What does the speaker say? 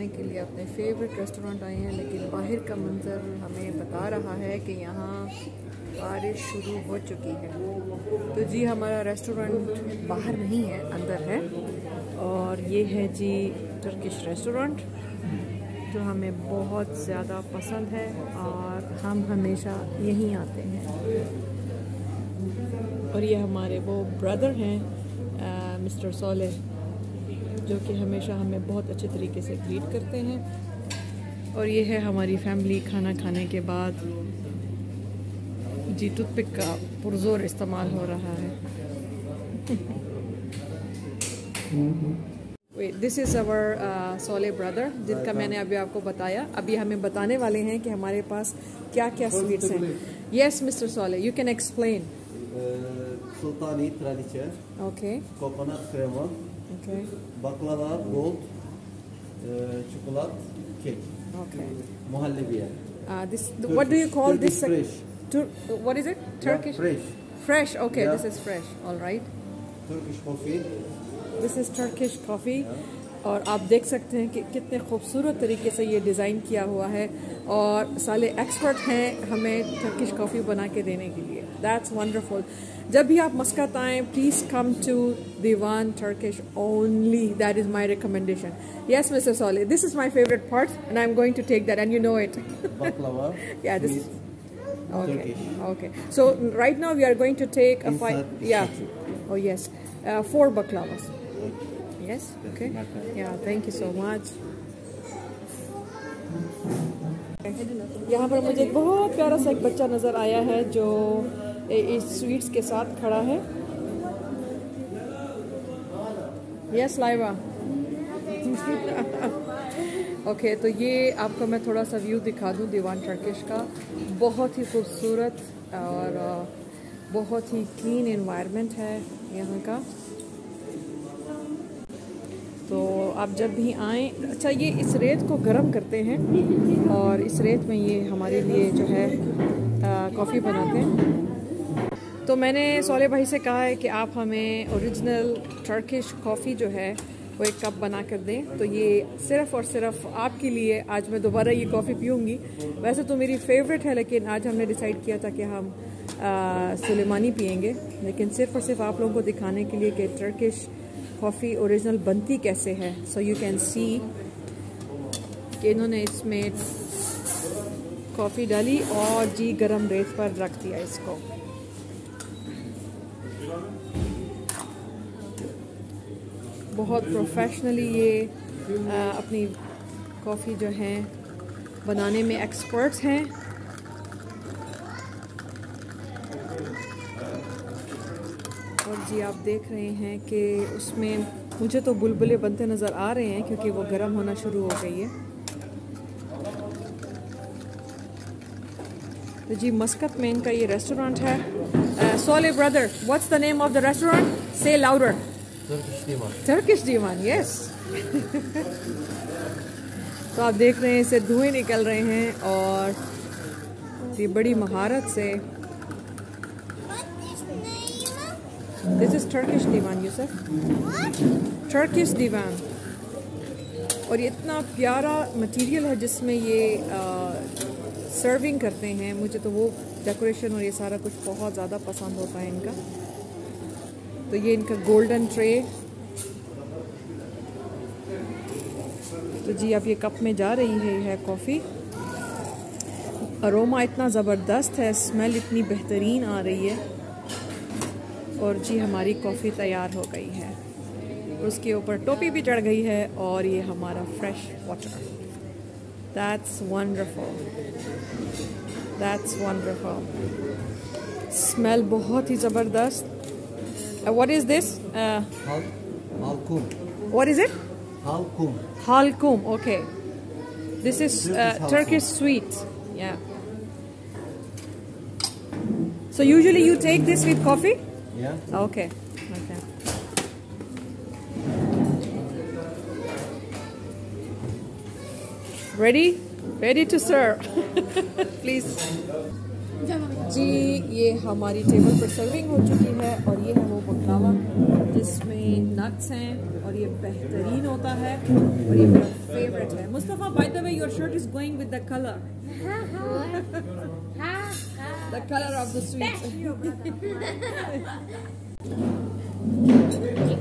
खाने के लिए अपने फेवरेट रेस्टोरेंट आए हैं, लेकिन बाहर का मंजर हमें बता रहा है कि यहाँ बारिश शुरू हो चुकी है। तो जी हमारा रेस्टोरेंट बाहर नहीं है, अंदर है। और ये है जी टर्किश रेस्टोरेंट जो हमें बहुत ज़्यादा पसंद है और हम हमेशा यहीं आते हैं। और ये हमारे वो ब्रदर हैं मिस्टर सोले, जो कि हमेशा हमें बहुत अच्छे तरीके से ग्रीट करते हैं। और ये है हमारी फैमिली खाना खाने के बाद जी टूथपिक का पुरजोर इस्तेमाल हो रहा है। This is our Sole brother, जिनका मैंने अभी आपको बताया। अभी हमें बताने वाले हैं कि हमारे पास क्या क्या स्वीट्स हैं। Yes mister Sole, you can explain. Sultani tradiçe, Okay. kokonat krema, Okay. baklava, gold, çikolat, kek, Okay. muhallebiye. This. What do you call Turkish this? fresh. What is it? Turkish. Yeah, fresh. Fresh. Okay. Yeah. This is fresh. All right. Turkish coffee. This is Turkish coffee. Yeah. और आप देख सकते हैं कि कितने खूबसूरत तरीके से ये डिज़ाइन किया हुआ है, और साले एक्सपर्ट हैं हमें टर्किश कॉफ़ी बना के देने के लिए। That's wonderful. जब भी आप मस्कत आएँ, please come to Divan Turkish only. That is my recommendation. Yes mister Sole, this is my favourite part and I am going to take that and you know it. Baklava. Yeah, this. Okay. Turkish. Okay. So right now we are going to take a five. Inside Yeah. statue. Oh yes. 4 baklavas. Yes. Okay. Okay. Yeah. Thank you so much. यहाँ पर मुझे एक बहुत प्यारा सा एक बच्चा नज़र आया है जो इस स्वीट्स के साथ खड़ा है। यस लाइवा। ओके, तो ये आपको मैं थोड़ा सा व्यू दिखा दूँ दीवान टर्किश का। बहुत ही खूबसूरत और बहुत ही क्लीन एनवायरनमेंट है यहाँ का। तो आप जब भी आएँ, अच्छा ये इस रेत को गर्म करते हैं और इस रेत में ये हमारे लिए जो है कॉफ़ी बनाते हैं। तो मैंने सोले भाई से कहा है कि आप हमें ओरिजिनल टर्किश कॉफ़ी जो है वो एक कप बना कर दें। तो ये सिर्फ़ और सिर्फ आपके लिए आज मैं दोबारा ये कॉफ़ी पीऊँगी। वैसे तो मेरी फेवरेट है, लेकिन आज हमने डिसाइड किया था कि हम सुलेमानी पियेंगे, लेकिन सिर्फ़ और सिर्फ आप लोगों को दिखाने के लिए कि टर्किश कॉफ़ी ओरिजिनल बनती कैसे है। सो यू कैन सी कि इन्होंने इसमें कॉफ़ी डाली और जी गरम रेत पर रख दिया इसको। बहुत प्रोफेशनली ये अपनी कॉफ़ी जो है बनाने में एक्सपर्ट्स हैं। और जी आप देख रहे हैं कि उसमें मुझे तो बुलबुले बनते नज़र आ रहे हैं क्योंकि वो गर्म होना शुरू हो गई है। तो जी मस्कत में इनका ये रेस्टोरेंट है। Sole brother, what's the name of the restaurant? Say louder. Turkish divan. Turkish Divan, yes. तो आप देख रहे हैं इससे धुएं निकल रहे हैं और ये बड़ी महारत से। This is Turkish Divan Yusuf, Turkish Divan. और ये इतना प्यारा मटेरियल है जिसमें ये सर्विंग करते हैं। मुझे तो वो डेकोरेशन और ये सारा कुछ बहुत ज़्यादा पसंद होता है इनका। तो ये इनका गोल्डन ट्रे। तो जी अब ये कप में जा रही है कॉफ़ी। अरोमा इतना ज़बरदस्त है, स्मेल इतनी बेहतरीन आ रही है। और जी हमारी कॉफ़ी तैयार हो गई है। उसके ऊपर टोपी भी चढ़ गई है और ये हमारा fresh water. That's wonderful, that's wonderful. Smell बहुत ही ज़बरदस्त। What is this? Halkum. What is it? Halkum. Halkum. Okay. This is Turkish sweet. Yeah. So usually you take this with coffee? Yeah. Okay. Okay. Ready? Ready to serve. Please. जी ये हमारी table पर serving हो चुकी है और ये है वो बकलावा इसमें नट्स हैं और ये बेहतरीन होता है और ये मेरा फेवरेट है। Mustafa, by the way your shirt is going with the colour of the sweets.